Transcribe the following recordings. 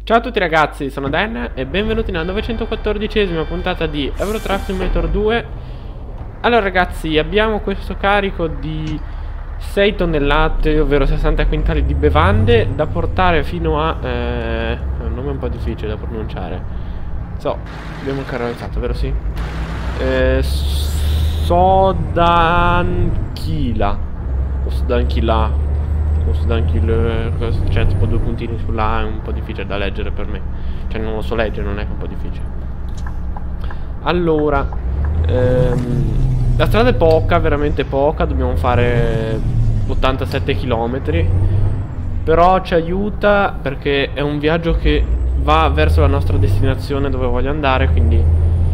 Ciao a tutti ragazzi, sono Dan e benvenuti nella 914esima puntata di Euro Truck Simulator 2. Allora ragazzi, abbiamo questo carico di 6 tonnellate, ovvero 60 quintali di bevande da portare fino a... un nome un po' difficile da pronunciare. Abbiamo un carro alzato, vero sì? Sodanchila o Sodanchila o Sodanchila, c'è tipo due puntini sulla A, è un po' difficile da leggere per me. Cioè non lo so leggere, non è che è un po' difficile. Allora, la strada è poca, veramente poca, dobbiamo fare 87 km. Però ci aiuta perché è un viaggio che va verso la nostra destinazione dove voglio andare, quindi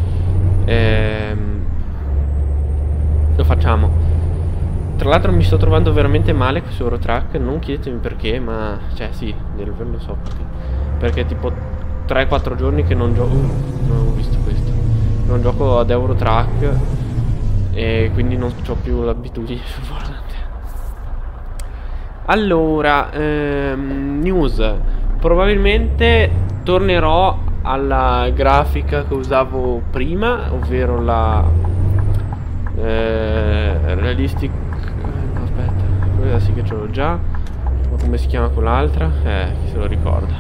lo facciamo. Tra l'altro mi sto trovando veramente male questo Eurotruck, non chiedetemi perché, ma... cioè sì, lo so perché tipo 3-4 giorni che non gioco... non ho visto questo. Non gioco ad Eurotruck e quindi non ho più l'abitudine sul volante. Allora, news. Probabilmente tornerò alla grafica che usavo prima, ovvero la realistic... no, aspetta, quella sì che ce l'ho già. Ma come si chiama quell'altra? Chi se lo ricorda?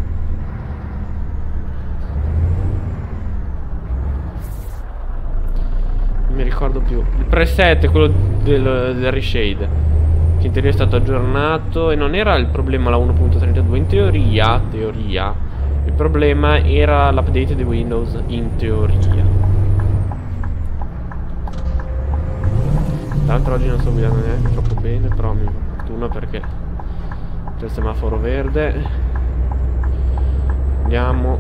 Non mi ricordo più. Il preset è quello del reshade, che in teoria è stato aggiornato e non era il problema la 1.32. In teoria il problema era l'update di Windows, in teoria. Tra l'altro oggi non sto guidando neanche troppo bene, però mi fa fortuna perché c'è il semaforo verde. Andiamo.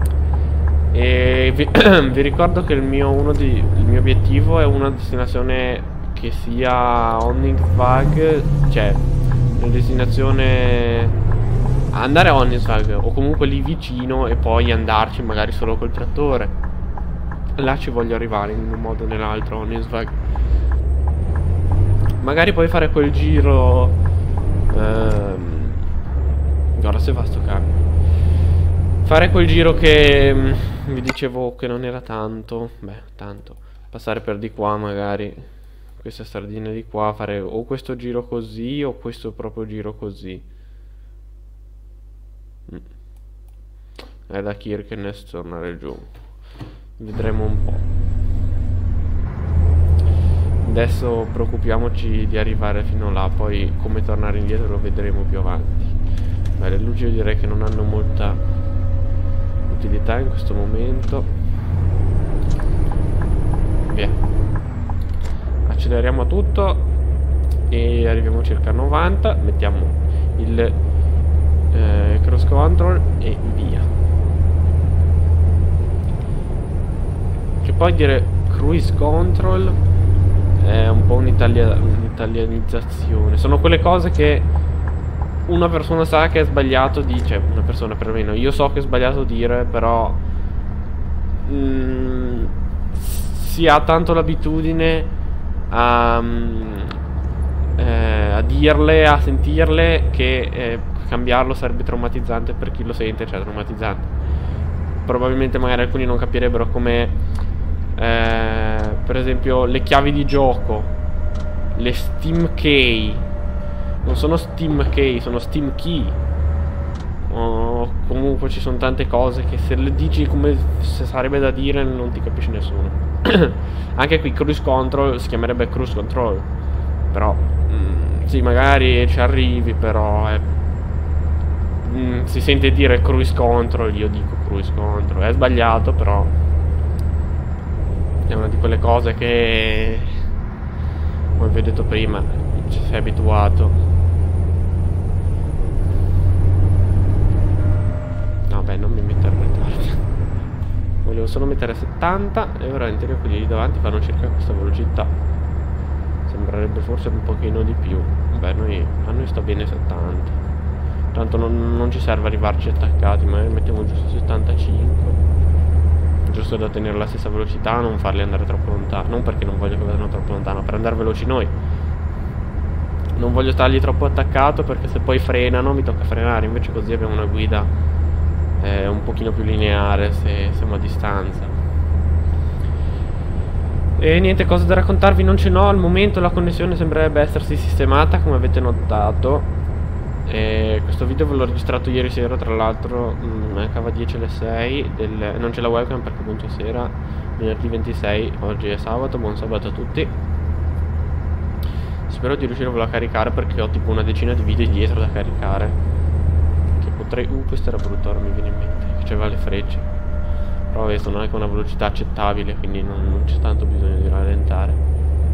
E vi ricordo che il mio obiettivo è una destinazione che sia Onningsvag, cioè una destinazione, andare a Onningsvag o comunque lì vicino e poi andarci magari solo col trattore. Là ci voglio arrivare in un modo o nell'altro, Onningsvag. Magari poi fare quel giro. Guarda se va sto cambio. Fare quel giro che vi dicevo che non era tanto. Beh, tanto. Passare per di qua magari. Questa stradina di qua. Fare o questo giro così o questo proprio giro così. Da Kirkenes tornare giù. Vedremo un po'. Adesso preoccupiamoci di arrivare fino là, poi come tornare indietro lo vedremo più avanti. Beh, le luci io direi che non hanno molta utilità in questo momento. Via. Acceleriamo tutto e arriviamo circa a 90. Mettiamo il cross control e via. Che poi dire cruise control è un po' un'italianizzazione. Sono quelle cose che una persona sa che è sbagliato dice, una persona perlomeno, io so che è sbagliato dire, però si ha tanto l'abitudine a dirle, a sentirle, che cambiarlo sarebbe traumatizzante per chi lo sente, cioè traumatizzante. Probabilmente magari alcuni non capirebbero come... per esempio le chiavi di gioco, le Steam Key non sono Steam Key, sono Steam Key. O comunque ci sono tante cose che se le dici come se sarebbe da dire non ti capisce nessuno. Anche qui cruise control si chiamerebbe cruise control, però sì, magari ci arrivi, però si sente dire cruise control, io dico cruise control, è sbagliato, però è una di quelle cose che, come vi ho detto prima, ci sei abituato. No, beh, non mi mettere in ritardo. Volevo solo mettere 70 e ora in teoria quelli lì davanti fanno circa questa velocità. Sembrerebbe forse un pochino di più. Beh, a noi sta bene 70. Tanto non ci serve arrivarci attaccati, ma mettiamo giusto 75. Giusto da tenere la stessa velocità, non farli andare troppo lontano. Non perché non voglio che vadano troppo lontano, per andare veloci noi. Non voglio stargli troppo attaccato perché se poi frenano mi tocca frenare. Invece così abbiamo una guida è un pochino più lineare se siamo a distanza. E niente cose da raccontarvi non ce n'ho al momento. La connessione sembrerebbe essersi sistemata, come avete notato. E questo video ve l'ho registrato ieri sera, tra l'altro mancava 10 alle 6 non c'è la webcam perché appunto sera, venerdì 26, oggi è sabato, buon sabato a tutti. Spero di riuscirvelo a caricare perché ho tipo una decina di video dietro da caricare, che potrei... questo era brutto, ora mi viene in mente, che c'aveva le frecce. Però vabbè, sono anche una velocità accettabile, quindi non c'è tanto bisogno di rallentare.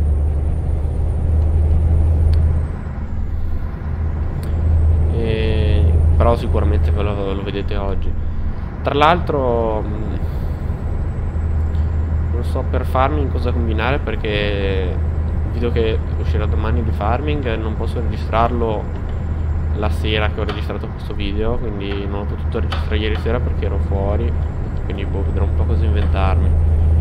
Però sicuramente ve lo vedete oggi. Tra l'altro non so per farming cosa combinare, perché il video che uscirà domani di farming non posso registrarlo la sera che ho registrato questo video, quindi non ho potuto registrare ieri sera perché ero fuori, quindi boh, vedrò un po' cosa inventarmi.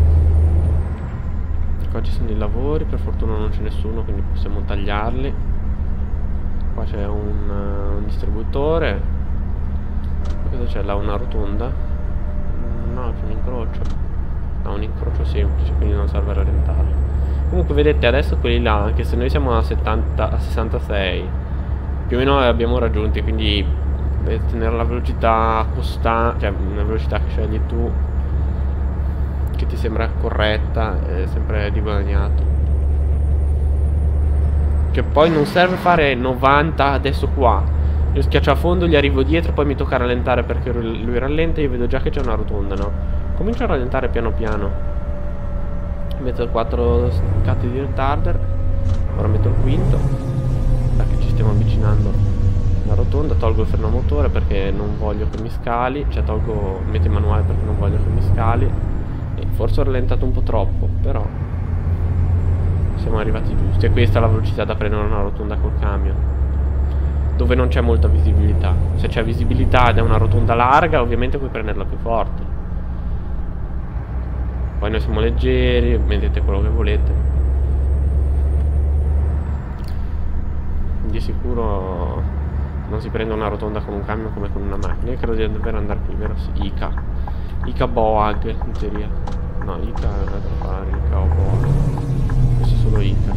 Qua ci sono i lavori, per fortuna non c'è nessuno, quindi possiamo tagliarli. Qua c'è un distributore. Cosa c'è là? Una rotonda? No, c'è un incrocio. No, un incrocio semplice, quindi non serve a rallentare. Comunque vedete adesso quelli là, anche se noi siamo a 66 più o meno abbiamo raggiunti, quindi devi tenere la velocità costante, cioè una velocità che scegli tu, che ti sembra corretta, è sempre di guadagnato. Che poi non serve fare 90 adesso qua. Io schiaccio a fondo, gli arrivo dietro, poi mi tocca rallentare perché lui rallenta e io vedo già che c'è una rotonda, no? Comincio a rallentare piano piano. Metto 4 scatti di retarder. Ora metto il quinto, perché ci stiamo avvicinando alla rotonda. Tolgo il freno a motore perché non voglio che mi scali. Cioè metto in manuale perché non voglio che mi scali. E forse ho rallentato un po' troppo, però siamo arrivati giusti. E questa è la velocità da prendere una rotonda col camion, dove non c'è molta visibilità. Se c'è visibilità ed è una rotonda larga, ovviamente puoi prenderla più forte. Poi noi siamo leggeri, mettete quello che volete. Di sicuro non si prende una rotonda con un camion come con una macchina. Io credo di dover andare qui, vero? Sì, Ica Boag, in teoria. No, Ica è un'altra fare, Ica o Boag. Questo è solo Ica.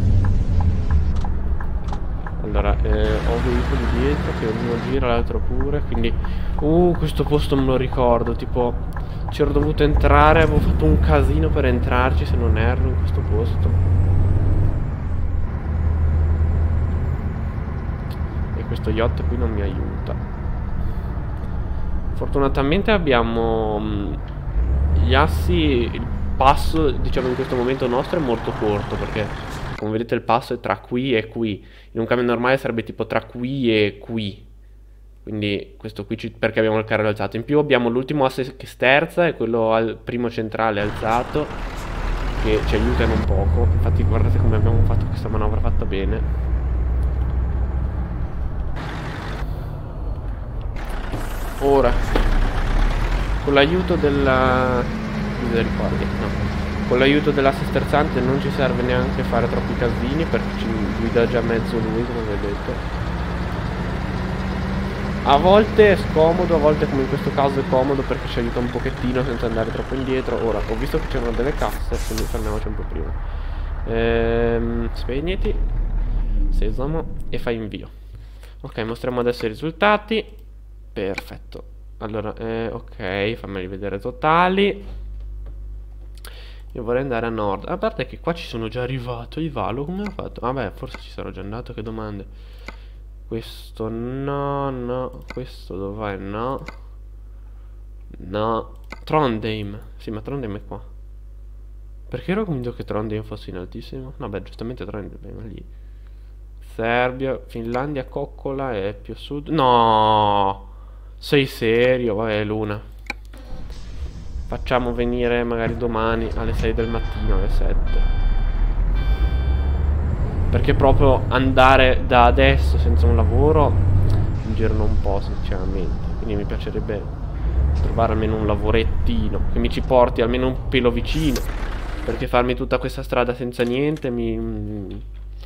Allora, ho veicoli dietro che uno gira, l'altro pure, quindi... questo posto me lo ricordo, tipo... c'ero dovuto entrare, avevo fatto un casino per entrarci, se non erro, in questo posto. E questo yacht qui non mi aiuta. Fortunatamente abbiamo... gli assi, il passo, diciamo in questo momento nostro è molto corto, perché... come vedete il passo è tra qui e qui. In un camion normale sarebbe tipo tra qui e qui. Quindi questo qui perché abbiamo il carro alzato. In più abbiamo l'ultimo asse che sterza e quello al primo centrale alzato, che ci aiutano un poco. Infatti guardate come abbiamo fatto questa manovra fatta bene. Ora con l'aiuto della... con l'aiuto dell'asse sterzante non ci serve neanche fare troppi casini, perché ci guida già mezzo lui, come vedete. A volte è scomodo, a volte come in questo caso è comodo perché ci aiuta un pochettino senza andare troppo indietro. Ora, ho visto che c'erano delle casse, quindi fermiamoci un po' prima. Spegniti, sesamo e fai invio. Ok, mostriamo adesso i risultati. Perfetto. Allora, ok, fammeli vedere totali. Io vorrei andare a nord. A parte che qua ci sono già arrivato. Il valo come ho fatto? Vabbè, forse ci sarò già andato, che domande. Questo no. Questo dov'è? No. Trondheim. Sì, ma Trondheim è qua. Perché ero convinto che Trondheim fosse in altissimo? No, beh, giustamente Trondheim è lì. Serbia, Finlandia, Coccola è più a sud. No! Sei serio? Vabbè, Luna. Facciamo venire magari domani alle 6 del mattino, alle 7. Perché proprio andare da adesso senza un lavoro mi girano un po', sinceramente. Quindi mi piacerebbe trovare almeno un lavorettino che mi ci porti almeno un pelo vicino, perché farmi tutta questa strada senza niente mi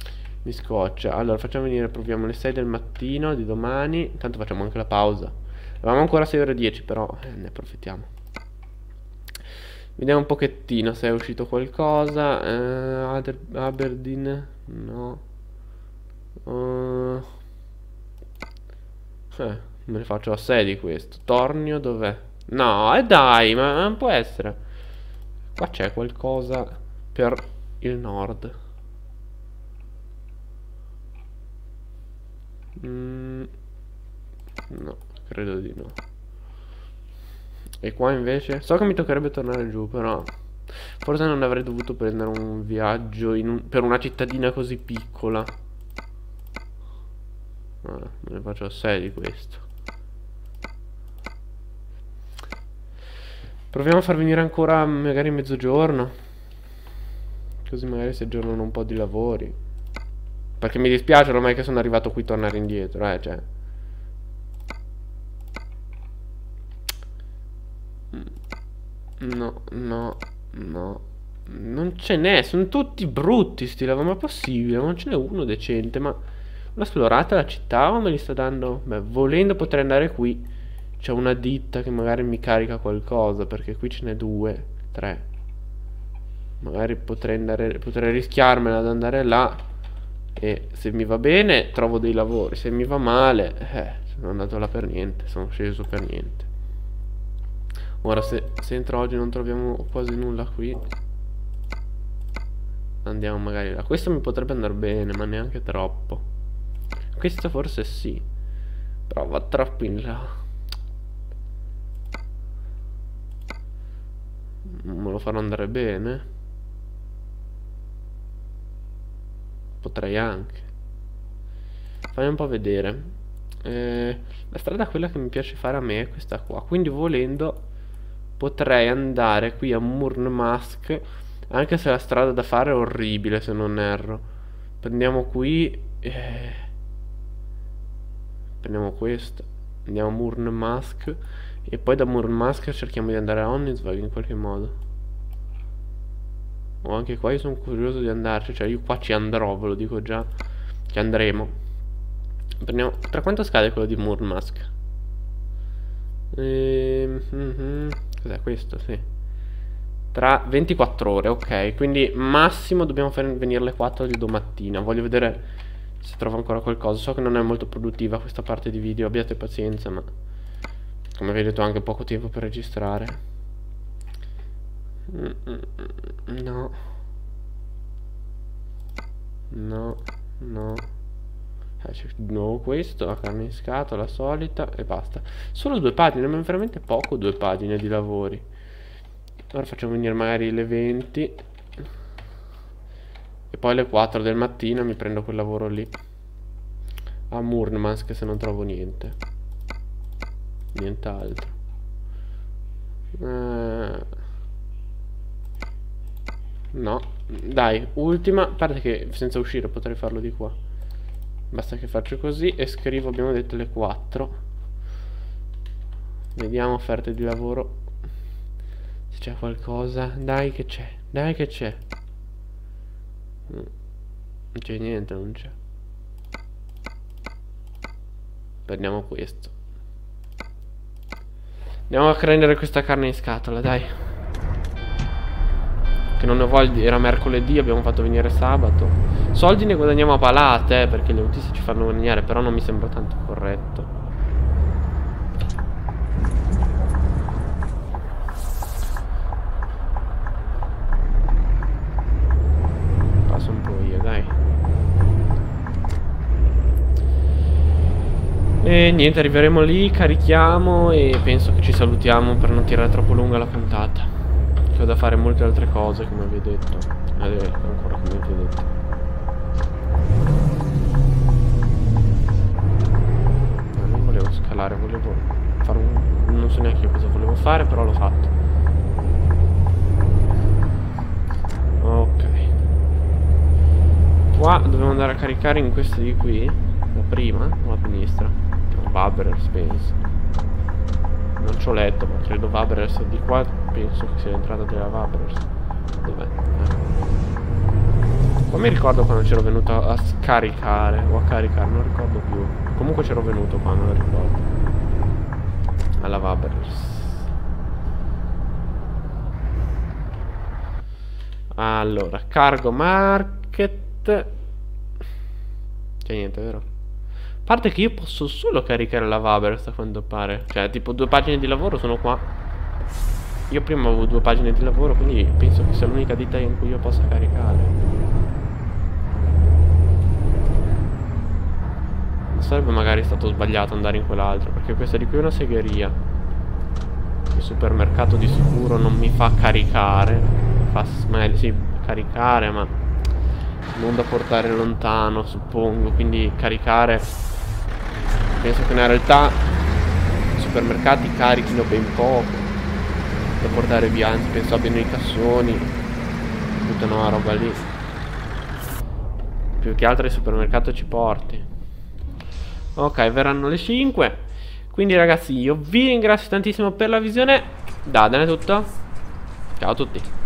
scoccia. Allora facciamo venire, proviamo alle 6 del mattino di domani. Intanto facciamo anche la pausa. Avevamo ancora 6 ore e 10, però ne approfittiamo. Vediamo un pochettino se è uscito qualcosa. Aberdeen, no. Me ne faccio a 6 di questo. Tornio dov'è? No, e dai, ma non può essere. Qua c'è qualcosa per il nord. No, credo di no. E qua invece? So che mi toccherebbe tornare giù, però forse non avrei dovuto prendere un viaggio per una cittadina così piccola. Me ne faccio 6 di questo. Proviamo a far venire ancora magari mezzogiorno, così magari si aggiornano un po' di lavori. Perché mi dispiace ormai che sono arrivato qui tornare indietro, cioè. No, no, no. Non ce n'è, sono tutti brutti sti lavori, ma è possibile? Non ce n'è uno decente, ma l'ho esplorata la città o me li sta dando? Beh, volendo potrei andare qui. C'è una ditta che magari mi carica qualcosa, perché qui ce n'è 2, 3. Magari potrei rischiarmela ad andare là. E se mi va bene trovo dei lavori. Se mi va male, sono andato là per niente. Sono sceso per niente. Ora se entro oggi non troviamo quasi nulla qui, andiamo magari là. Questo mi potrebbe andare bene, ma neanche troppo. Questo forse sì, però va troppo in là. Me lo farò andare bene. Potrei anche. Fammi un po' vedere. La strada quella che mi piace fare a me è questa qua. Quindi volendo potrei andare qui a Murmansk, anche se la strada da fare è orribile, se non erro. Prendiamo qui, prendiamo questo, andiamo a Murmansk e poi da Murmansk cerchiamo di andare a Onnisvag in qualche modo. O anche qua io sono curioso di andarci, cioè io qua ci andrò, ve lo dico già, ci andremo. Prendiamo, tra quanto scade quello di Murmansk? Cos'è questo? Sì. Tra 24 ore, ok. Quindi massimo dobbiamo far venire le 4 di domattina. Voglio vedere se trovo ancora qualcosa. So che non è molto produttiva questa parte di video, abbiate pazienza, ma come vedete ho anche poco tempo per registrare. No. No, no. No, questo, la carne in scatola solita e basta. Solo 2 pagine, ma è veramente poco 2 pagine di lavori. Ora facciamo venire magari le 20 e poi alle 4 del mattino mi prendo quel lavoro lì a Murmansk, se non trovo niente. Nient'altro. No, dai, ultima. A parte che senza uscire potrei farlo di qua. Basta che faccio così e scrivo, abbiamo detto, le 4. Vediamo offerte di lavoro, se c'è qualcosa. Dai che c'è, dai che c'è. Non c'è niente, non c'è. Prendiamo questo. Andiamo a prendere questa carne in scatola, dai. Che non ne voglio, era mercoledì, abbiamo fatto venire sabato. Soldi ne guadagniamo a palate, perché gli autisti ci fanno guadagnare, però non mi sembra tanto corretto. Passo un po' io, dai. E niente, arriveremo lì, carichiamo e penso che ci salutiamo per non tirare troppo lunga la puntata. Ho da fare molte altre cose, come vi ho detto. Ancora come vi ho detto. Non volevo scalare, volevo fare non so neanche io cosa volevo fare, però l'ho fatto. Ok. Qua dobbiamo andare a caricare in queste di qui. La prima o la sinistra? No, Waberers penso. Non ci ho letto, ma credo Waberers di qua. Penso che sia l'entrata della Waberers. Dov'è? Qua mi ricordo quando c'ero venuto a scaricare o a caricare, non ricordo più. Comunque c'ero venuto qua, non lo ricordo. alla Waberers. Allora, cargo market. C'è niente, vero? A parte che io posso solo caricare la Waberers a quanto pare. Cioè, tipo 2 pagine di lavoro sono qua. Io prima avevo 2 pagine di lavoro, quindi penso che sia l'unica ditta in cui io possa caricare. Non sarebbe magari stato sbagliato andare in quell'altro, perché questa di qui è una segheria. Il supermercato di sicuro non mi fa caricare. Fa magari sì, caricare, ma non da portare lontano, suppongo. Quindi caricare, penso che in realtà i supermercati carichino ben poco da portare via, anzi penso abbiano i cassoni, buttano la roba lì. Più che altro il supermercato ci porti. Ok, verranno le 5. Quindi ragazzi, io vi ringrazio tantissimo per la visione. Da Dane è tutto. Ciao a tutti.